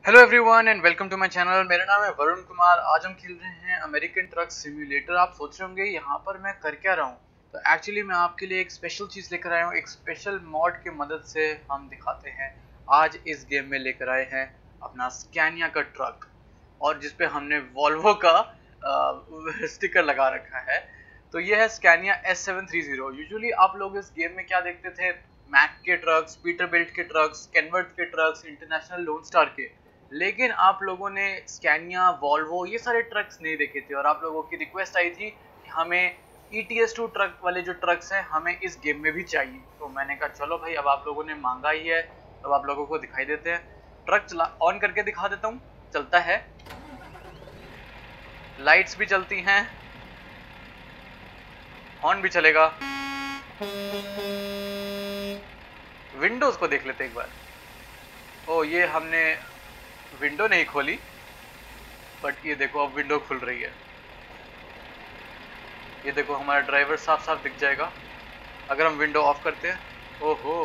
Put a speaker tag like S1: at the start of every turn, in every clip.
S1: Hello everyone and welcome to my channel. मेरा नाम है वरुण कुमार। आज हम खेल रहे हैं अमेरिकन ट्रक सिम्युलेटर। आप सोच रहे होंगे यहाँ पर मैं कर क्या रहा हूँ, तो एक्चुअली मैं आपके लिए एक स्पेशल चीज़ लेकर आया हूँ। एक स्पेशल मॉड की मदद से हम दिखाते हैं। आज इस गेम में लेकर आए हैं अपना स्कैनिया का ट्रक, और जिसपे हमने वॉल्वो का स्टिकर लगा रखा है। तो ये है स्कैनिया S730। यूजुअली आप लोग इस गेम में क्या देखते थे? मैक के ट्रक्स, पीटरबिल्ट के ट्रक्स, केनवर्थ के ट्रक्स, इंटरनेशनल लोन स्टार के। लेकिन आप लोगों ने स्कैनिया, वॉल्वो ये सारे ट्रक्स नहीं देखे थे, और आप लोगों की रिक्वेस्ट आई थी कि हमें ETS2 ट्रक वाले जो ट्रक्स हैं हमें इस गेम में भी चाहिए। तो मैंने कहा चलो भाई, अब आप लोगों ने मांगा ही है तो आप लोगों को दिखाई देते हैं। ट्रक चला ऑन करके दिखा देता हूँ। चलता है, लाइट्स भी चलती हैं, हॉर्न भी चलेगा। विंडोज को देख लेते एक बार। ओ, ये हमने विंडो नहीं खोली, बट ये देखो अब विंडो खुल रही है। ये देखो हमारा ड्राइवर साफ साफ दिख जाएगा अगर हम विंडो ऑफ करते हैं। ओहो,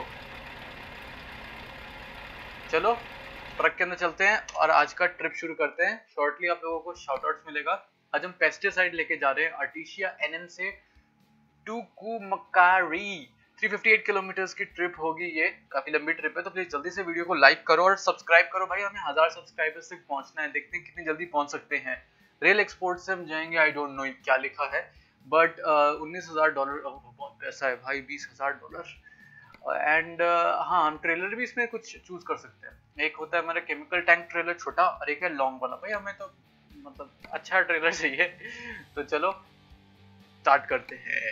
S1: चलो ट्रक के अंदर चलते हैं और आज का ट्रिप शुरू करते हैं। शॉर्टली आप लोगों को शाउट आउट्स मिलेगा। आज हम पेस्टिसाइड लेके जा रहे हैं आर्टिशिया NN से टुकुमकारी। 358 किलोमीटर्स की ट्रिप होगी। ये काफी लंबी ट्रिप है, तो प्लीज जल्दी से वीडियो को लाइक करो और सब्सक्राइब करो भाई। हमें 1000 सब्सक्राइबर्स तक पहुंचना है। देखते हैं कितनी जल्दी पहुंच सकते हैं। रेल एक्सपोर्ट से हम जाएंगे। आई डोंट नो क्या लिखा है, बट $19,000 बहुत पैसा है भाई, $20,000। एंड हाँ, हम ट्रेलर भी इसमें कुछ चूज कर सकते हैं। एक होता है हमारा केमिकल टैंक ट्रेलर छोटा, और एक है लॉन्ग वाला। भाई हमें तो मतलब अच्छा ट्रेलर चाहिए। तो चलो स्टार्ट करते हैं।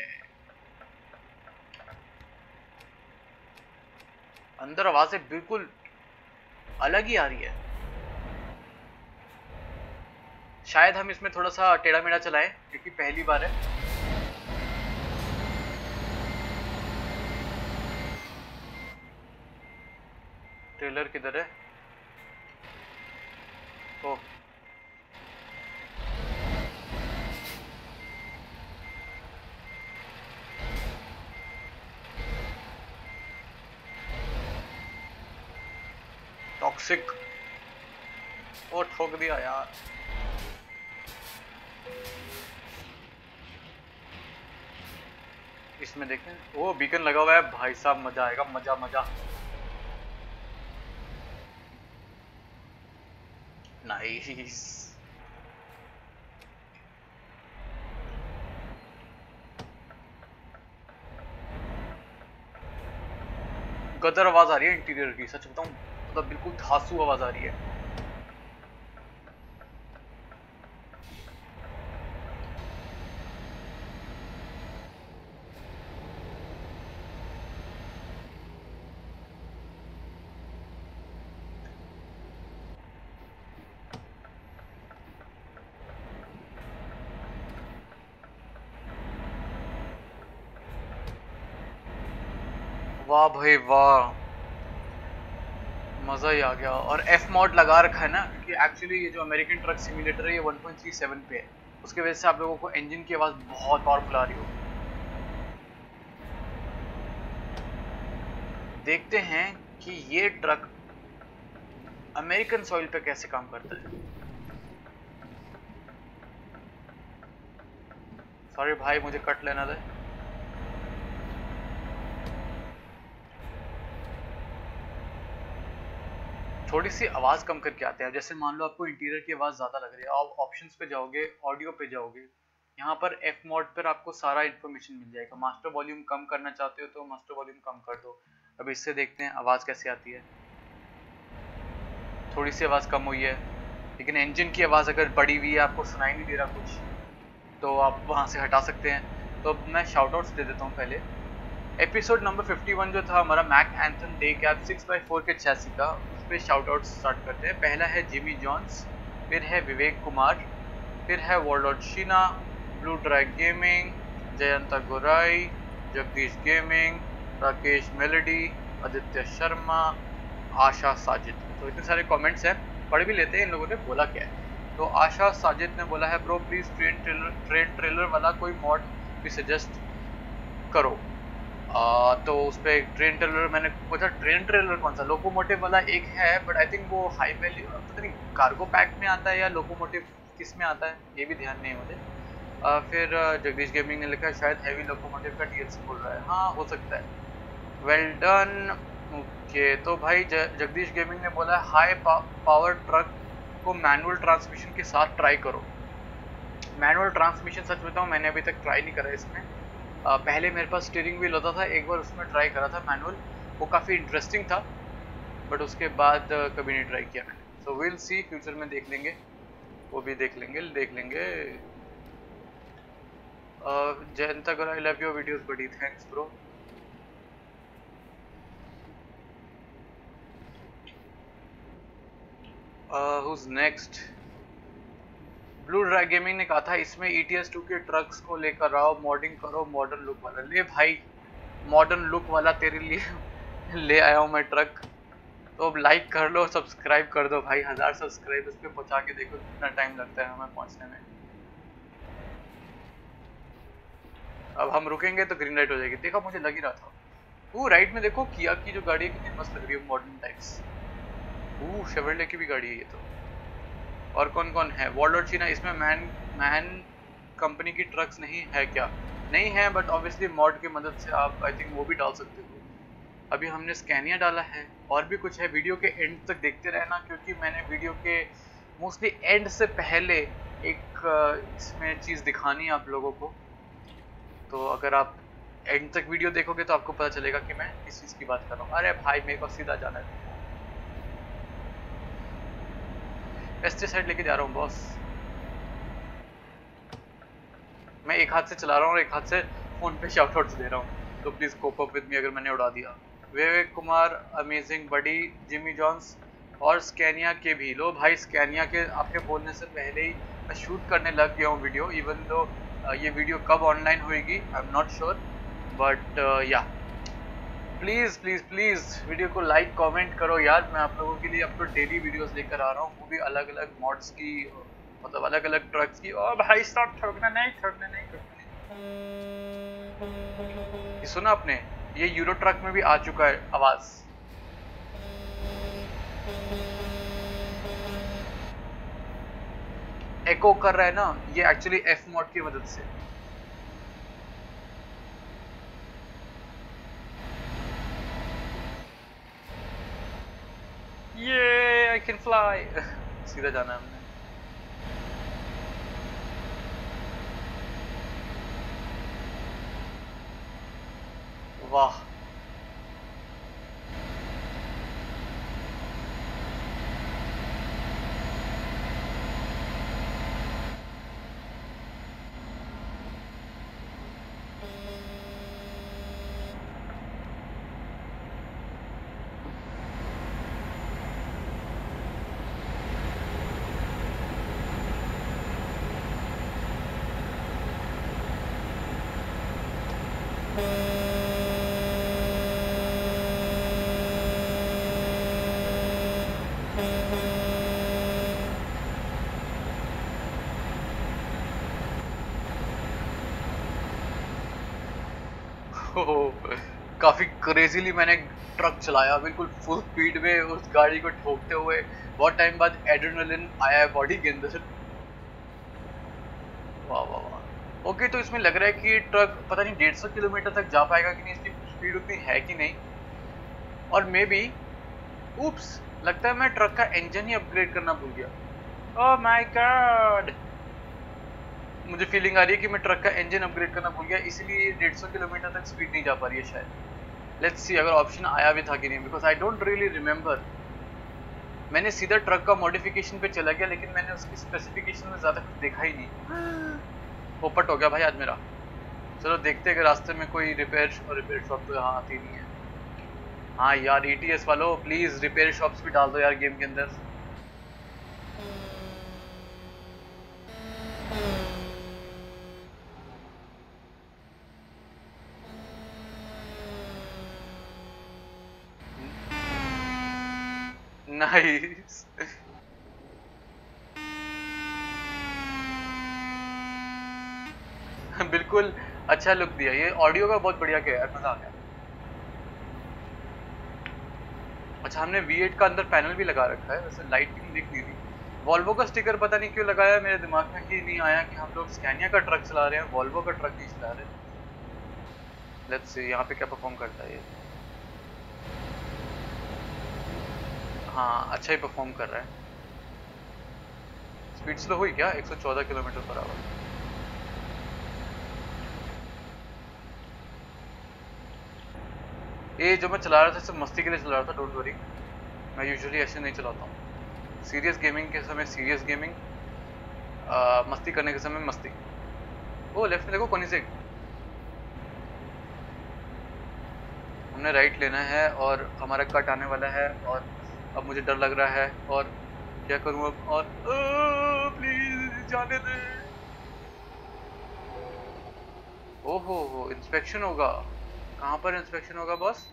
S1: अंदर आवाजें बिल्कुल अलग ही आ रही है। शायद हम इसमें थोड़ा सा टेढ़ा मेढ़ा चलाएं क्योंकि पहली बार है। ट्रेलर किधर है? ओह, टॉक्सिक। ओ, ठोक दिया यार। इसमें देखें, वो बीकन लगा हुआ है भाई साहब, मजा आएगा, मजा मजा। नाइस। गदर आवाज आ रही है इंटीरियर की, सच बताऊं मतलब बिल्कुल धांसू आवाज आ रही है। वाह भाई वाह, मजा ही आ गया। और F मॉड लगा रखा है ना, क्योंकि एक्चुअली ये जो अमेरिकन ट्रक सिम्युलेटर है ये 1.37 पे है। उसकी वजह से आप लोगों को इंजन की आवाज बहुत पावरफुल आ रही होगी। देखते हैं कि ये ट्रक अमेरिकन सॉइल पे कैसे काम करता है। सॉरी भाई, मुझे कट लेना दे। थोड़ी सी आवाज कम करके आते हैं। जैसे मान लो आपको इंटीरियर की आवाज ज्यादा लग रही है, आप ऑप्शंस पे जाओगे, ऑडियो पे जाओगे, यहाँ पर F मोड पर आपको सारा इन्फॉर्मेशन मिल जाएगा। मास्टर वॉल्यूम कम करना चाहते हो तो मास्टर वॉल्यूम कम कर दो। अब इससे देखते हैं आवाज कैसे आती है। थोड़ी सी आवाज कम हुई है, लेकिन इंजन की आवाज अगर बढ़ी हुई है, आपको सुनाई नहीं दे रहा कुछ, तो आप वहां से हटा सकते हैं। तो अब मैं शाउट आउट्स दे देता हूँ पहले। एपिसोड नंबर 51 जो था हमारा मैक एंथन डे कैब 6x4 के चैसी का, उस पर शाउट आउट स्टार्ट करते हैं। पहला है जिमी जॉन्स, फिर है विवेक कुमार, फिर है वॉलडॉट Sheena, blue drag gaming, Jayanta Gorai, Jagdish gaming, Rakesh मेलेडी, आदित्य शर्मा, आशा साजिद। तो इतने सारे कमेंट्स हैं, पढ़ भी लेते हैं इन लोगों ने बोला क्या है। तो आशा साजिद ने बोला है, ब्रो प्लीज ट्रेन ट्रेलर वाला कोई मॉड भी सजेस्ट करो। तो उस पर एक ट्रेन ट्रेलर मैंने पूछा, ट्रेन ट्रेलर कौन सा, लोकोमोटिव वाला एक है, बट आई थिंक वो हाई वैल्यू पता नहीं कार्गो पैक में आता है या लोकोमोटिव किस में आता है, ये भी ध्यान नहीं है मुझे। फिर जगदीश गेमिंग ने लिखा है शायद हैवी लोकोमोटिव का डीएलसी बोल रहा है, हाँ हो सकता है। Well done. ओके तो भाई जगदीश गेमिंग ने बोला हाई पावर ट्रक को मैनुअल ट्रांसमिशन के साथ ट्राई करो। मैनुअल ट्रांसमिशन सच बताऊं मैंने अभी तक ट्राई नहीं करा इसमें। पहले मेरे पास स्टीयरिंग व्हील होता था, एक बार उसमें ट्राई करा था मैनुअल, वो काफ़ी इंटरेस्टिंग था, बट उसके बाद कभी नहीं ट्राई किया मैंने। सो विल सी, फ्यूचर में देख लेंगे, वो भी देख लेंगे। जयंता गुरु I love your videos buddy, thanks bro. Who's next? Blue drag gaming ने कहा था इसमें ETS 2 के ट्रक्स को लेकर आओ, मॉडिंग करो, मॉडर्न लुक वाला। ले भाई मॉडर्न लुक वाला तेरे लिए ले आया हूँ मैं ट्रक। तो अब लाइक कर लो, सब्सक्राइब कर दो भाई, 1000 सब्सक्राइब इस पे पहुंचा के देखो कितना टाइम लगता है हमें पहुंचने में। अब हम रुकेंगे तो ग्रीन लाइट हो जाएगी। देखा, मुझे लग ही रहा था। वो राइट में देखो किया की जो गाड़ी है कितनी मस्त लग रही है, मॉडर्न टाइप्स। शेवरले की भी गाड़ी है ये तो। और कौन कौन है? वॉलडोर्चिना, इसमें मैन कंपनी की ट्रक्स नहीं है क्या? नहीं है, बट ऑब्वियसली मॉड की मदद से आप आई थिंक वो भी डाल सकते हो। अभी हमने स्कैनिया डाला है, और भी कुछ है, वीडियो के एंड तक देखते रहना, क्योंकि मैंने वीडियो के मोस्टली एंड से पहले एक इसमें चीज़ दिखानी है आप लोगों को। तो अगर आप एंड तक वीडियो देखोगे तो आपको पता चलेगा कि मैं किस चीज़ की बात कर रहा हूँ। अरे भाई मेरे को सीधा जाना है, पेस्टिसाइड लेके जा रहा हूँ बॉस। मैं एक हाथ से चला रहा हूँ और एक हाथ से फोन पे शाउट आउट्स दे रहा हूँ, तो please cope up with me अगर मैंने उड़ा दिया। Vivek Kumar amazing buddy, Jimmy Johns और स्कैनिया के भी। लो भाई स्कैनिया के आपके बोलने से पहले ही मैं शूट करने लग गया हूँ वीडियो, इवन दो ये वीडियो कब ऑनलाइन होएगी I am not sure, but yeah please please please video को लाइक कमेंट करो यार। मैं आप लोगों के लिए अब तो डेली वीडियोस लेकर आ रहा हूँ, वो भी अलग अलग मॉड्स की, मतलब अलग अलग ट्रक्स की। ओ भाई स्टॉप, ठोकना नहीं, ठोकना नहीं, ठोकना नहीं। ये सुना आपने? ये यूरो ट्रक में भी आ चुका है आवाज। एको कर रहा है ना, ये एक्चुअली एफ मॉड की मदद से। ये आई कैन फ्लाई। सीधा जाना है हमने। वाह काफी क्रेजीली मैंने ट्रक चलाया, बिल्कुल फुल स्पीड में उस गाड़ी को ठोकते हुए। बहुत टाइम बाद एड्रेनलिन आया है बॉडी के अंदर। वाह वाह वाह। ओके तो इसमें लग रहा है कि ट्रक पता नहीं 150 किलोमीटर तक जा पाएगा कि नहीं, इसकी स्पीड उतनी है कि नहीं। और मे बी उप्स, लगता है मैं ट्रक का इंजन ही अपग्रेड करना भूल गया। ओह माय गॉड, मुझे फीलिंग आ रही है कि मैं ट्रक का इंजन अपग्रेड करना भूल गया, इसलिए 150 किलोमीटर तक स्पीड नहीं जा पा रही है शायद। लेट्स सी अगर ऑप्शन आया भी था कि नहीं, because I don't really remember. मैंने सीधा ट्रक का मॉडिफिकेशन पे चला गया, लेकिन मैंने उसकी स्पेसिफिकेशन में ज़्यादा कुछ देखा ही नहीं। पोपट हो गया भाई आज मेरा। चलो देखते हैं कि रास्ते में कोई रिपेयर शॉप तो यहाँ आती नहीं है। हाँ यार ETS वालों प्लीज़ रिपेयर शॉप्स भी डाल दो यार गेम के अंदर। नाइस। बिल्कुल अच्छा लुक दिया, ये ऑडियो का बहुत बढ़िया किया यार, मजा आ गया। अच्छा, हमने V8 का अंदर पैनल भी लगा रखा है, वैसे लाइटिंग दिख नहीं रही। वॉल्वो का स्टिकर पता नहीं क्यों लगाया, मेरे दिमाग में ही नहीं आया कि हम लोग स्कैनिया का ट्रक चला रहे हैं, वॉल्वो का ट्रक नहीं चला रहे। लेट्स सी यहाँ पे क्या परफॉर्म करता है ये। हाँ, अच्छा ही परफॉर्म कर रहा है। स्पीड स्लो हुई क्या? 114 किलोमीटर पर आवर। ये जो मैं चला रहा था सिर्फ मस्ती के लिए चला रहा था, डोंट वरी। मैं यूजुअली ऐसे नहीं चलाता हूँ। सीरियस गेमिंग के समय सीरियस गेमिंग, मस्ती करने के समय मस्ती। ओ लेफ्ट में देखो कोनी से हमने राइट लेना है और हमारा कट आने वाला है, और अब मुझे डर लग रहा है और क्या करूँ अब। और प्लीज जाने दे। ओहो हो, इंस्पेक्शन होगा। कहाँ पर इंस्पेक्शन होगा बॉस?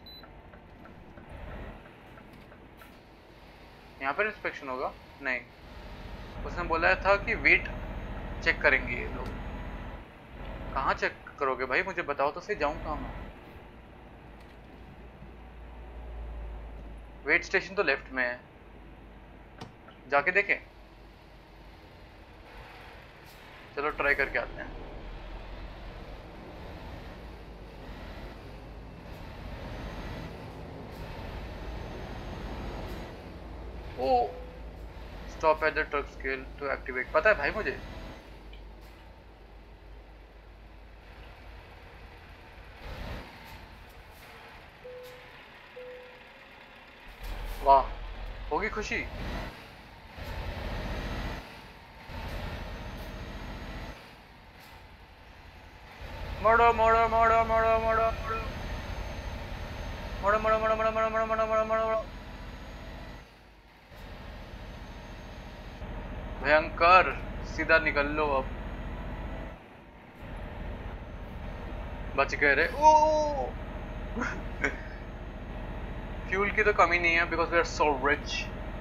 S1: यहाँ पर इंस्पेक्शन होगा? नहीं, उसने बोला था कि वेट चेक करेंगे ये लोग। कहाँ चेक करोगे भाई, मुझे बताओ तो सही, जाऊँ कहाँ मैं? वेट स्टेशन तो लेफ्ट में है, जाके देखें। चलो ट्राई करके आते हैं। Oh, stop at the truck scale to activate. पता है भाई मुझे। वाह, होगी खुशी। मोड़ो मोड़ो मोड़ो मोड़ो मोड़ो मोड़ो मोड़ो मोड़ो मोड़ो मोड़ो मोड़ो मोड़ो मोड़ो मोड़ो मोड़ो। भयंकर, सीधा निकल लो अब। बच गए रे। ओ फ्यूल की तो कमी नहीं है, because we are so rich.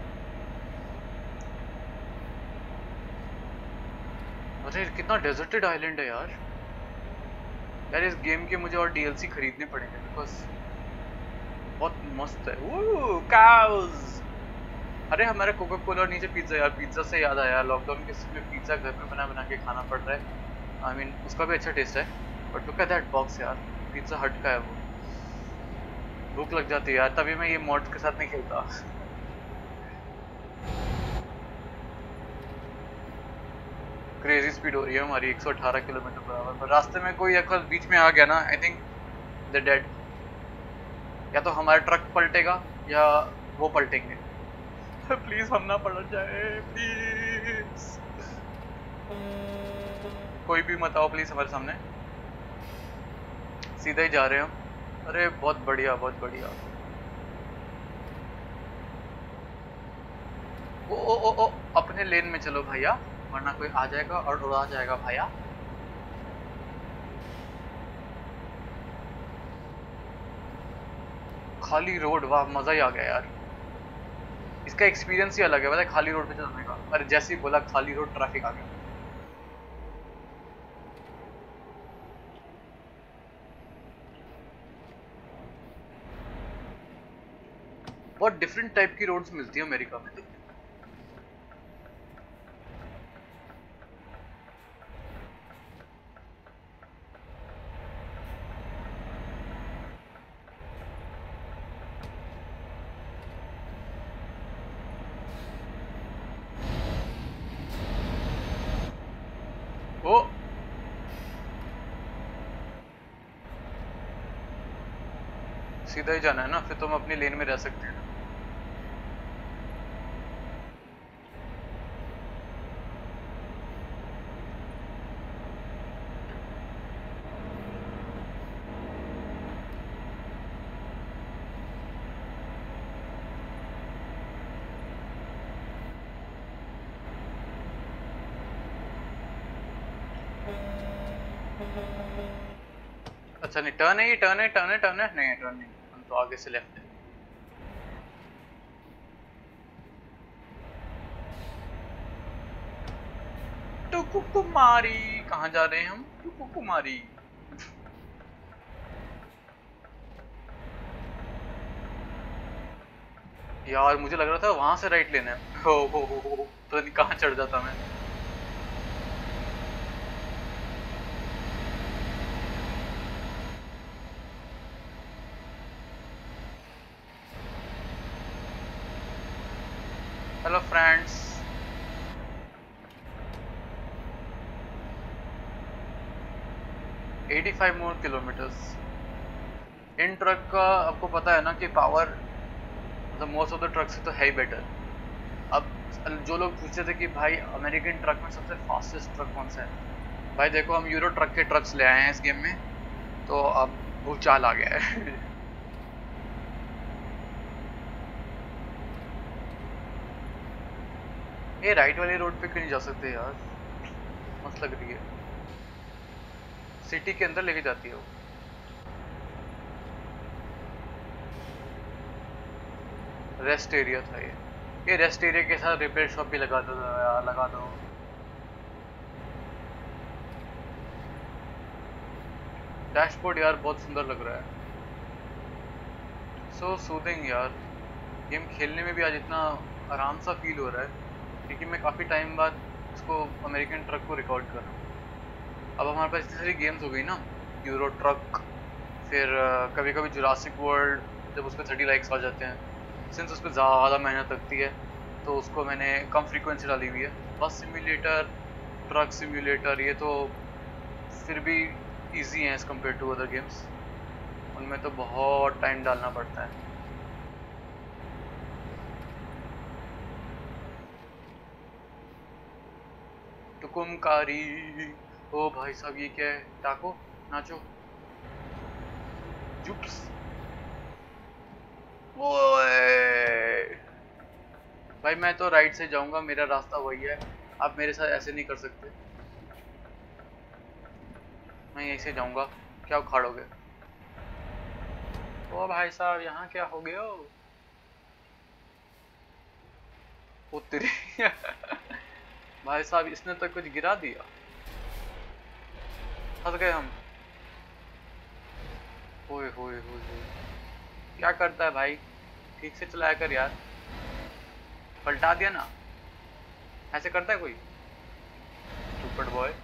S1: अरे कितना डेजर्टेड आइलैंड है यार। यार इस गेम के मुझे और डीएलसी खरीदने पड़ेंगे, बिकॉज बहुत मस्त है। काउज। अरे हमारा कोका कोला नीचे पिज्जा। यार पिज्जा से याद आया, लॉकडाउन के समय पिज्जा घर में बना बना के खाना पड़ रहा है। आई मीन उसका भी अच्छा टेस्ट है, but look at that box यार, पिज्जा हट का है वो। भूख लग जाती है यार, तभी मैं ये मॉड्स के साथ नहीं खेलता। क्रेजी स्पीड हो रही है हमारी, 118 किलोमीटर पर आवर। पर रास्ते में कोई अगर बीच में आ गया ना, आई थिंक द डेड। या तो हमारा ट्रक पलटेगा या वो पलटेंगे। प्लीज हम ना पलट जाए प्लीज। कोई भी मत आओ प्लीज हमारे सामने। सीधा ही जा रहे हैं हम। अरे बहुत बढ़िया बहुत बढ़िया। ओ अपने लेन में चलो भैया, वरना कोई आ जाएगा और उड़ा जाएगा भैया। खाली रोड, वाह मजा ही आ गया यार। इसका एक्सपीरियंस ही अलग है, पता है, खाली रोड पे चलने का। अरे जैसे ही बोला खाली रोड, ट्रैफिक आ गया। बहुत डिफरेंट टाइप की रोड्स मिलती है अमेरिका में तो। ओ सीधा ही जाना है ना, फिर तो हम अपनी लेन में रह सकते हैं। अच्छा नहीं, टर्न है ये, टर्न है टर्न है टर्न है, नहीं टर्न नहीं, हम तो आगे से लेफ्ट है। टुकु कुमारी, कहाँ जा रहे हैं हम? टुकु कुमारी। यार मुझे लग रहा था वहां से राइट लेना है। हो तो कहाँ चढ़ जाता मैं। Hello friends. 85 more kilometres. इन ट्रक का आपको पता है ना कि पावर मतलब मोस्ट ऑफ द ट्रक से तो है ही बेटर। अब जो लोग पूछते थे कि भाई अमेरिकन ट्रक में सबसे फास्टेस्ट ट्रक कौन सा है, भाई देखो हम यूरो ट्रक के ट्रक्स ले आए हैं इस गेम में, तो अब भूचाल आ गया है। ये राइट वाली रोड पे क्यों नहीं जा सकते यार, मस्त लग रही है। सिटी के अंदर लेके जाती है वो। रेस्ट एरिया था ये रेस्ट एरिया के साथ रिपेयर शॉप भी लगा दो यार, लगा दो। डैशबोर्ड यार बहुत सुंदर लग रहा है। सो सूदिंग यार। गेम खेलने में भी आज इतना आराम सा फील हो रहा है क्योंकि मैं काफ़ी टाइम बाद इसको अमेरिकन ट्रक को रिकॉर्ड कर रहा हूँ। अब हमारे पास इतनी सारी गेम्स हो गई ना, यूरो ट्रक, फिर कभी कभी जुरासिक वर्ल्ड जब उस पर 30 लाइक्स आ जाते हैं, सिंस उस पर ज़्यादा मेहनत लगती है तो उसको मैंने कम फ्रीक्वेंसी डाली हुई है। बस सिम्युलेटर, ट्रक सिम्युलेटर, ये तो फिर भी इजी हैं as compare to other games, उनमें तो बहुत टाइम डालना पड़ता है। टुकुमकारी। ओ भाई साहब ये क्या है, टाको नाचो जुप्स। ओए भाई मैं तो राइट से जाऊंगा, मेरा रास्ता वही है, आप मेरे साथ ऐसे नहीं कर सकते। मैं यहीं से जाऊंगा, क्या उखाड़ोगे। ओ भाई साहब यहाँ क्या हो गया। ओ तेरी। भाई साहब इसने तो कुछ गिरा दिया, फंस गए हम। ओए होए होए होए, क्या करता है भाई, ठीक से चलाया कर यार, पलटा दिया ना, ऐसे करता है कोई। Stupid boy.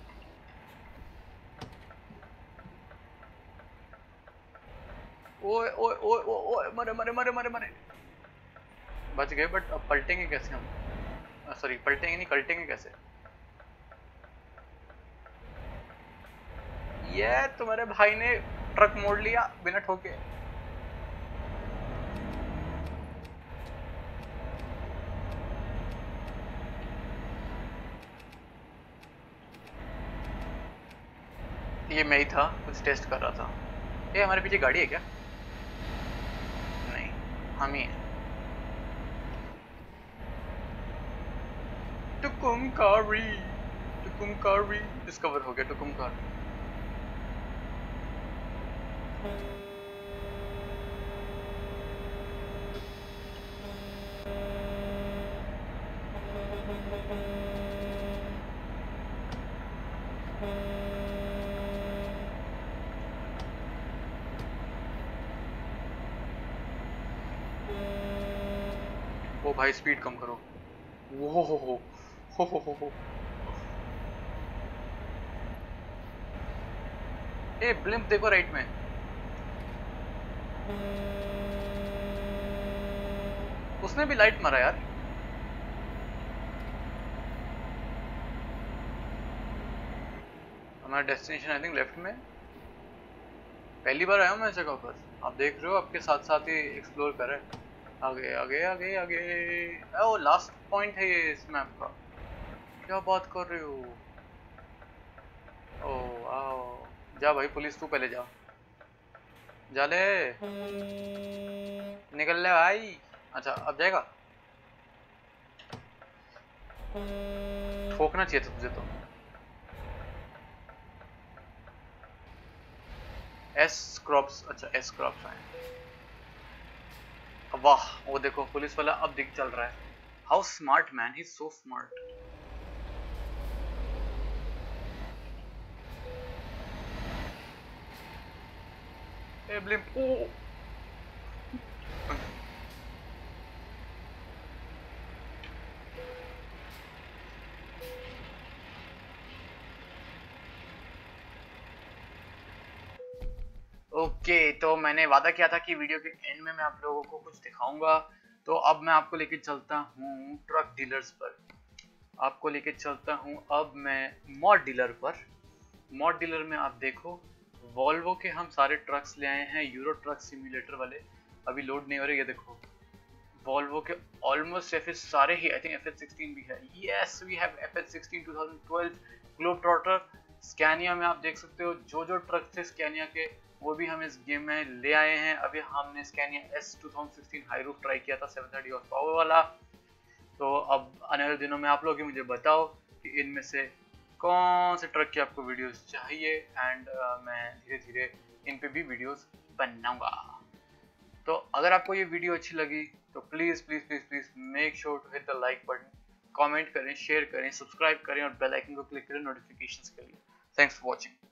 S1: ओए ओए ओए ओए ओए, मरे मरे मरे मरे मरे। बच गए बट अब पलटेंगे कैसे हम, सॉरी पलटेंगे नहीं, कल्टेंगे कैसे। ये तुम्हारे भाई ने ट्रक मोड़ लिया बिना ठोके। ये मैं ही था, कुछ टेस्ट कर रहा था। ये हमारे पीछे गाड़ी है क्या। नहीं, हम ही हैं। टुकुमकारी, टुकुमकारी डिस्कवर हो गया, टुकुमकारी। ओ भाई स्पीड कम करो। वो हो। ए ब्लिम्प देखो राइट में। उसने भी लाइट मारा यार। हमारा डेस्टिनेशन आई थिंक लेफ्ट में। पहली बार आया हूँ मैं इस जगह पर, आप देख रहे हो आपके साथ साथ ही एक्सप्लोर कर रहे हैं। आगे आगे आगे आगे। ओ लास्ट पॉइंट है ये इस मैप का। क्या बात कर रहे हो। ओ आओ, जा भाई पुलिस तू पहले जा, जा ले, निकल ले भाई। अच्छा अब जाएगा, ठोकना चाहिए था तुझे तो। एस क्रॉप्स, अच्छा एस क्रॉप्स आए। वाह वो देखो पुलिस वाला अब दिख चल रहा है। How smart man, he so smart. ए ब्लिम ओ। ओके, तो मैंने वादा किया था कि वीडियो के एंड में मैं आप लोगों को कुछ दिखाऊंगा। तो अब मैं आपको लेके चलता हूँ ट्रक डीलर्स पर। आपको लेके चलता हूँ अब मैं मॉड डीलर पर। मॉड डीलर में आप देखो, वॉल्वो के हम सारे ट्रक्स ले आए हैं, यूरो ट्रक सिम्युलेटर वाले। अभी लोड नहीं हो रहे, ये देखो वॉल्वो के ऑलमोस्ट एफएस सारे ही, आई थिंक FH16 भी है। Yes, we have FH16 2012 Globetrotter. Scania में आप देख सकते हो जो जो ट्रक थे स्कैनिया के, वो भी हम इस गेम में ले आए हैं। अभी हमने Scania S 2016 high roof try किया था 730 हॉर्स पावर वाला। तो अब आने वाले दिनों में आप लोग ही मुझे बताओ कि इनमें से कौन से ट्रक की आपको वीडियोस चाहिए, एंड मैं धीरे धीरे इन पे भी वीडियोस बनाऊंगा। तो अगर आपको ये वीडियो अच्छी लगी तो please please please please make sure to hit the like button, comment करें, शेयर करें, सब्सक्राइब करें और बेल आइकन को क्लिक करें नोटिफिकेशंस के लिए। Thanks for watching.